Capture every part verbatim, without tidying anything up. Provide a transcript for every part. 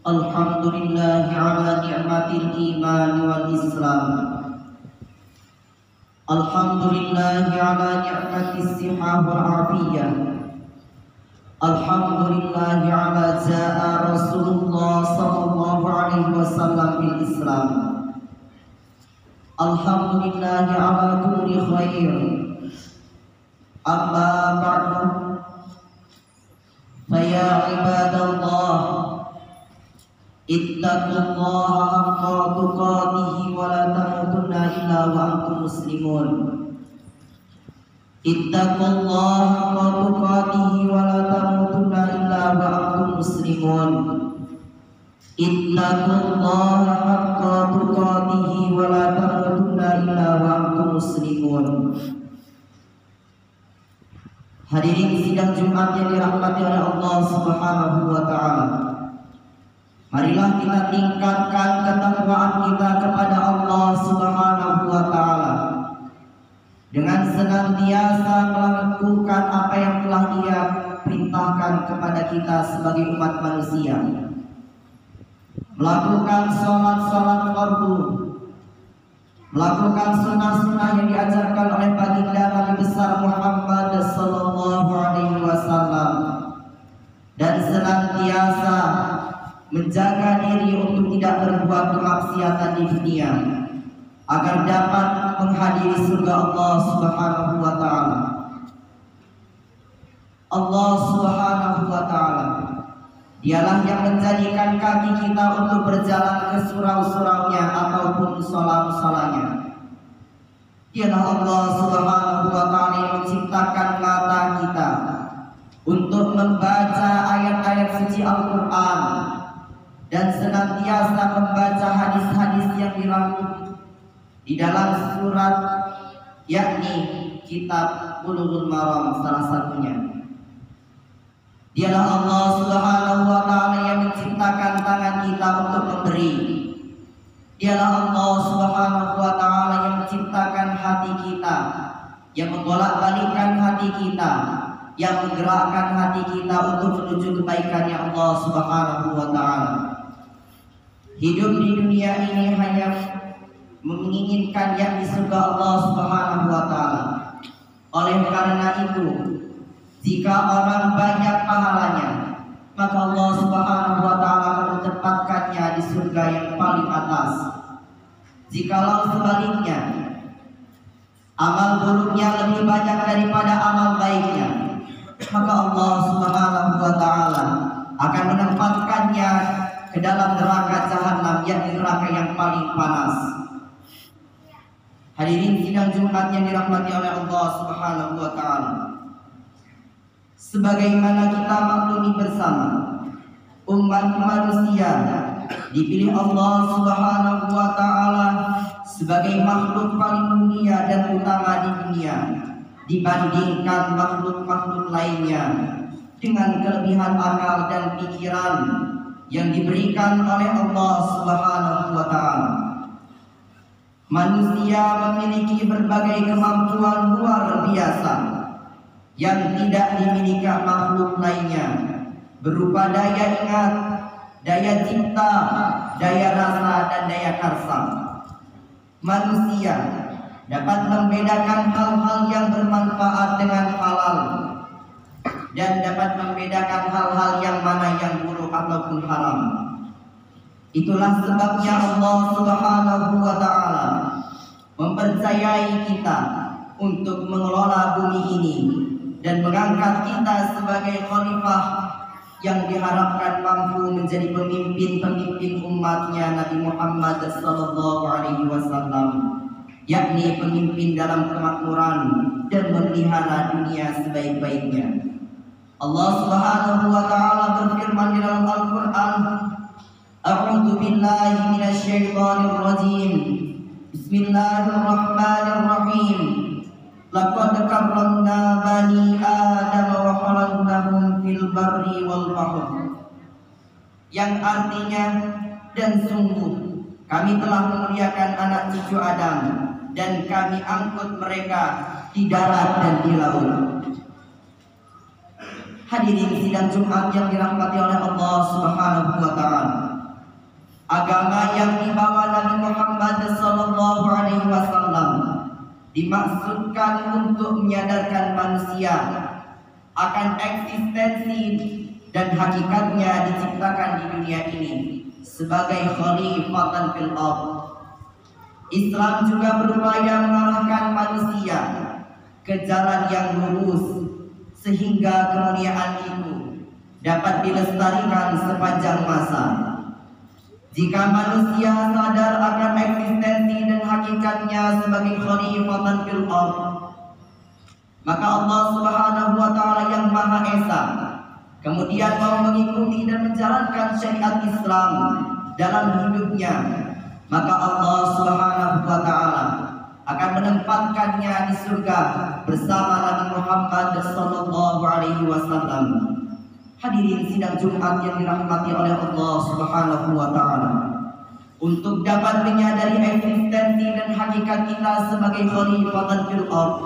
Alhamdulillah ala ni'matil iman wal islam. Alhamdulillah ala ni'matis sihah wal afiyah. Alhamdulillah ala ja'a Rasulullah sallallahu alaihi wasallam bil Islam. Alhamdulillah ala kulli khair. Amma ba'du. Faya ibadallah, ittaqullaha haqqa tuqatih wa la tamutunna illa wa antum muslimun. Ittaqullaha haqqa tuqatih wa la tamutunna illa wa antum muslimun. Ittaqullaha haqqa tuqatih wa la tamutunna illa wa antum muslimun. Hadirin sidang Jumat yang dirahmati oleh Allah Subhanahu wa taala. Marilah kita tingkatkan ketakwaan kita kepada Allah Subhanahu wa taala dengan senantiasa melakukan apa yang telah Dia perintahkan kepada kita sebagai umat manusia. Melakukan sholat-sholat fardu, melakukan sunnah-sunnah yang diajarkan oleh baginda Nabi besar Muhammad sallallahu alaihi wasallam, dan senantiasa menjaga diri untuk tidak berbuat kemaksiatan di dunia agar dapat menghadiri surga Allah Subhanahu wa taala. Allah Subhanahu wa taala Dialah yang menjadikan kaki kita untuk berjalan ke surau-suraunya ataupun musola-musolanya. Dialah Allah Subhanahu wa taala yang menciptakan mata kita untuk membaca ayat-ayat suci Al-Qur'an dan senantiasa membaca hadis-hadis yang dirangkum di dalam surat, yakni kitab Bulughul Maram salah satunya. Dialah Allah Subhanahu wa taala yang menciptakan tangan kita untuk memberi. Dialah Allah Subhanahu wa taala yang menciptakan hati kita, yang membolak-balikkan hati kita, yang menggerakkan hati kita untuk menuju kebaikannya Allah Subhanahu wa taala. Hidup di dunia ini hanya menginginkan yakni surga Allah Subhanahu wa taala. Oleh karena itu, jika orang banyak pahalanya, maka Allah Subhanahu wa taala akan menempatkannya di surga yang paling atas. Jikalau sebaliknya, amal buruknya lebih banyak daripada amal baiknya, maka Allah Subhanahu wa taala akan menempatkannya ke dalam neraka jahanam, yakni neraka yang paling panas. Hadirin sidang Jumat yang dirahmati oleh Allah Subhanahu wa taala. Sebagaimana kita maklumi bersama, umat manusia dipilih Allah Subhanahu wa taala sebagai makhluk paling mulia dan utama di dunia dibandingkan makhluk-makhluk lainnya, dengan kelebihan akal dan pikiran yang diberikan oleh Allah Subhanahu wa taala. Manusia memiliki berbagai kemampuan luar biasa yang tidak dimiliki makhluk lainnya, berupa daya ingat, daya cipta, daya rasa, dan daya karsa. Manusia dapat membedakan hal-hal yang bermanfaat dengan halal, dan dapat membedakan hal-hal yang mana yang buruk ataupun haram. Itulah sebabnya Allah Subhanahu wa taala mempercayai kita untuk mengelola bumi ini dan mengangkat kita sebagai khalifah yang diharapkan mampu menjadi pemimpin-pemimpin umatnya Nabi Muhammad sallallahu alaihi wasallam, yakni pemimpin dalam kemakmuran dan memelihara dunia sebaik-baiknya. Allah Subhanahu wa taala berfirman di dalam Al-Qur'an, A'udzu billahi minasyaitonir rajim. Bismillahirrahmanirrahim. Laqad karramna bani Adam wa hamalnahum fil barri wal bahr. Yang artinya, dan sungguh kami telah memuliakan anak cucu Adam dan kami angkut mereka di darat dan di laut. Hadirin sidang Jumat yang dirahmati oleh Allah Subhanahu wa taala. dibawa Nabi Muhammad sallallahu alaihi wasallam dimaksudkan untuk menyadarkan manusia akan eksistensi dan hakikatnya diciptakan di dunia ini sebagai khalifatan fil ardh. Islam juga berupaya mengarahkan manusia ke jalan yang lurus sehingga kemuliaan itu dapat dilestarikan sepanjang masa. Jika manusia sadar akan eksistensi dan hakikatnya sebagai khalifatan fil ardh, maka Allah Subhanahu wa taala yang Maha Esa kemudian mau mengikuti dan menjalankan syariat Islam dalam hidupnya, maka Allah Subhanahu wa taala akan menempatkannya di surga bersama Nabi Muhammad sallallahu alaihi wasallam. Hadirin sidang Jumat yang dirahmati oleh Allah Subhanahu wa taala, untuk dapat menyadari eksistensi dan hakikat kita sebagai khalifatan fil ardh,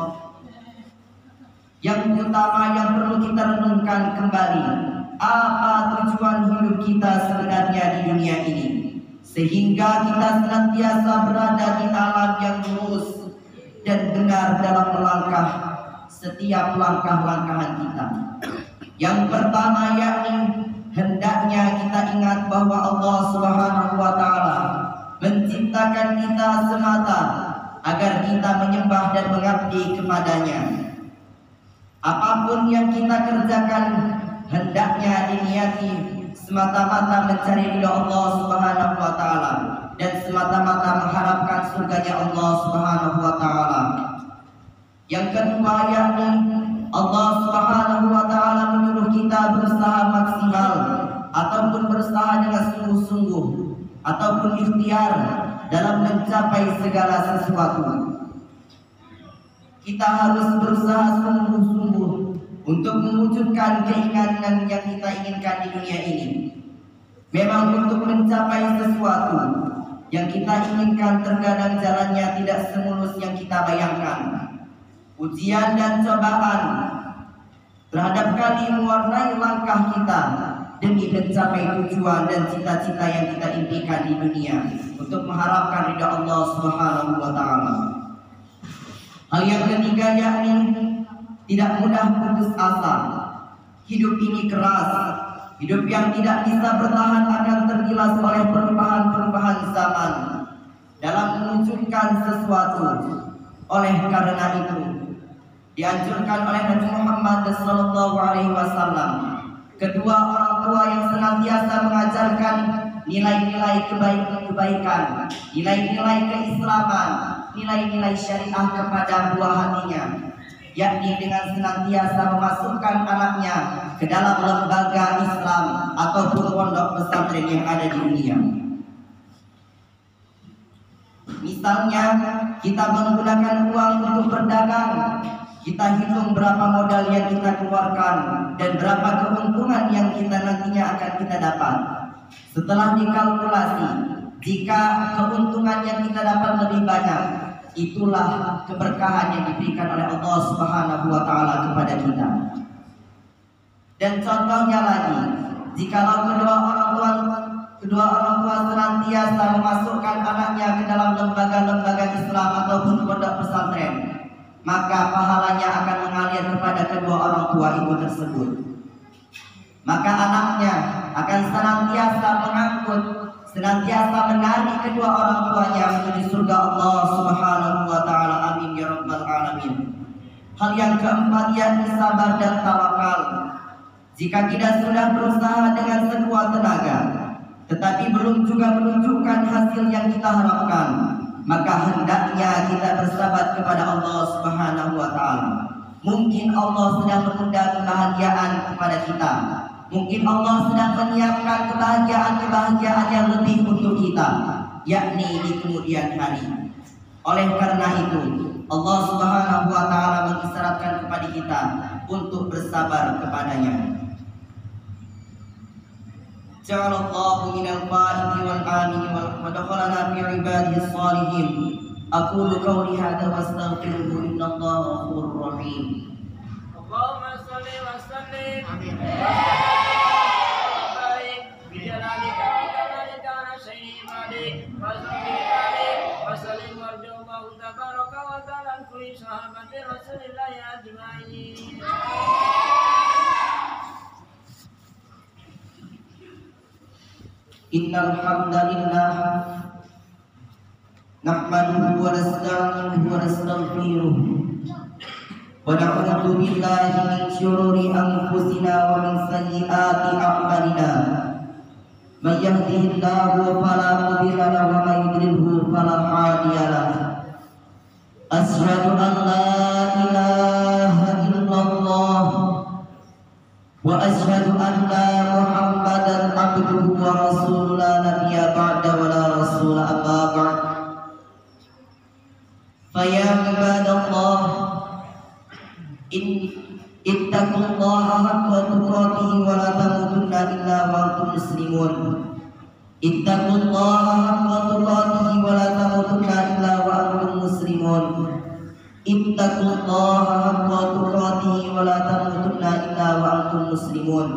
yang utama yang perlu kita renungkan kembali, apa tujuan hidup kita sebenarnya di dunia ini, sehingga kita senantiasa berada di alam yang lurus dan benar dalam melangkah setiap langkah-langkahan kita. Yang pertama yakni hendaknya kita ingat bahwa Allah Subhanahu wa taala menciptakan kita semata agar kita menyembah dan mengabdi kepadanya. Apapun yang kita kerjakan hendaknya diniati semata-mata mencari ridha Allah Subhanahu wa taala dan semata-mata mengharapkan surganya Allah Subhanahu wa taala. Yang kedua yakni Allah Subhanahu wa taala menyuruh kita berusaha maksimal ataupun berusaha dengan sungguh-sungguh ataupun ikhtiar dalam mencapai segala sesuatu. Kita harus berusaha sungguh-sungguh untuk mewujudkan keinginan yang kita inginkan di dunia ini. Memang untuk mencapai sesuatu yang kita inginkan terkadang jalannya tidak semulus yang kita bayangkan. Ujian dan cobaan terhadap kali mewarnai langkah kita demi mencapai tujuan dan cita-cita yang kita impikan di dunia untuk mengharapkan ridha Allah Subhanahu wa taala. Hal yang ketiga yakni tidak mudah putus asa. Hidup ini keras, hidup yang tidak bisa bertahan akan tergilas oleh perubahan-perubahan zaman dalam mewujudkan sesuatu. Oleh karena itu dianjurkan oleh Nabi Muhammad sallallahu alaihi wasallam kedua orang tua yang senantiasa mengajarkan nilai-nilai kebaikan, nilai-nilai keislaman, nilai-nilai syariah kepada buah hatinya, yakni dengan senantiasa memasukkan anaknya ke dalam lembaga Islam ataupun pondok pesantren yang ada di dunia. Misalnya kita menggunakan uang untuk berdagang, kita hitung berapa modal yang kita keluarkan dan berapa keuntungan yang kita nantinya akan kita dapat. Setelah dikalkulasi, jika keuntungan yang kita dapat lebih banyak, itulah keberkahan yang diberikan oleh Allah Subhanahu wa taala kepada kita. Dan contohnya lagi, jikalau kedua orang tua kedua orang tua senantiasa memasukkan anaknya ke dalam lembaga-lembaga Islam ataupun pondok pesantren, maka pahalanya akan mengalir kepada kedua orang tua ibu tersebut. Maka anaknya akan senantiasa mengangkut, senantiasa menarik kedua orang tuanya menuju surga Allah Subhanahu wa taala. Amin ya rabbal alamin. Hal yang keempat yakni sabar dan tawakal. Jika kita sudah berusaha dengan sekuat tenaga, tetapi belum juga menunjukkan hasil yang kita harapkan, maka hendaknya kita bersabar kepada Allah Subhanahu wa taala. Mungkin Allah sedang menunda kebahagiaan kepada kita. Mungkin Allah sedang menyiapkan kebahagiaan-kebahagiaan yang lebih untuk kita, yakni di kemudian hari. Oleh karena itu, Allah Subhanahu wa taala mengisyaratkan kepada kita untuk bersabar kepadanya. Ja'alallahu minal qa'imi wal amini wa dakhalana fi ibadihi shalihin. Aqulu qawli hadza wa astaghfiruhu innallaha ghafurur rahim. Allahumma shalli wa sallim. Amin. Baik, bi jalalika wa kamalika syai'in malik. صحابة رسول الله أجمعين. إن الحمد لله نحمده ونستعينه ونستغفره ونعوذ بالله من شرور أنفسنا ومن سيئات أعمالنا من يهده الله فلا مضل له ومن يضلله فلا هادي له أشهد أن لا إله إلا الله وأشهد أن محمدا عبده ورسوله لا نبي بعد ولا رسول أما بعد فيا عباد الله إن اتقوا الله حق تقاته ولا تموتن إلا وأنتم مسلمون. اتقوا الله حق تقاته ولا تموتن إلا وأنتم مسلمون. اتقوا الله حق تقاته ولا تموتن إلا وأنتم مسلمون.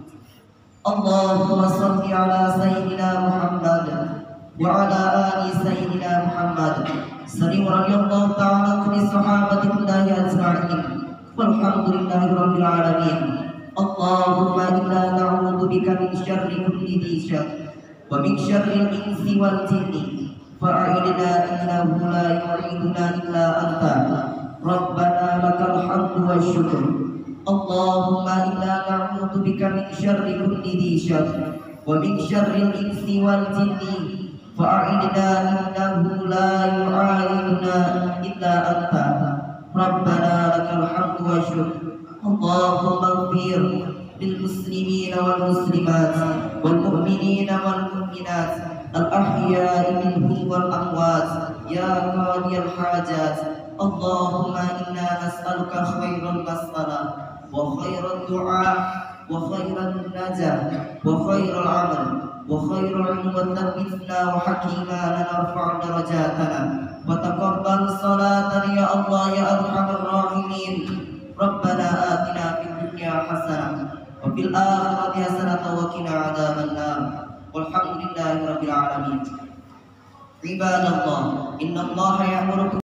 اللهم صل على سيدنا محمد وعلى آل سيدنا محمد. سلم رضي الله تعالى عن صحابة الله أجمعين والحمد لله رب العالمين. اللهم إنا نعوذ بك من شر كل ذي شر ومن شر الإنس والجن فأعذنا إنه لا يعيذنا إلا أنت ربنا لك الحمد والشكر. اللهم إنا نعوذ بك من شر كل ذي شر ومن شر الإنس والجن فأعذنا إنه لا يعيذنا إلا أنت ربنا لك الحمد والشكر. اللهم اغفر للمسلمين والمسلمات والمؤمنين والمؤمنات الأحياء منهم والأموات يا قاضي الحاجات. اللهم إنا نسألك خير المسألة وخير الدعاء وخير النجاة وخير العمل وخير العلم وثبتنا وحكيما لنرفع درجاتنا وتقبل صلاتنا يا الله يا أرحم الراحمين. ربنا آتنا في الدنيا حسنة وفي الآخرة حسنة وقنا عذاب النار والحمد لله رب العالمين. عباد الله إن الله يأمركم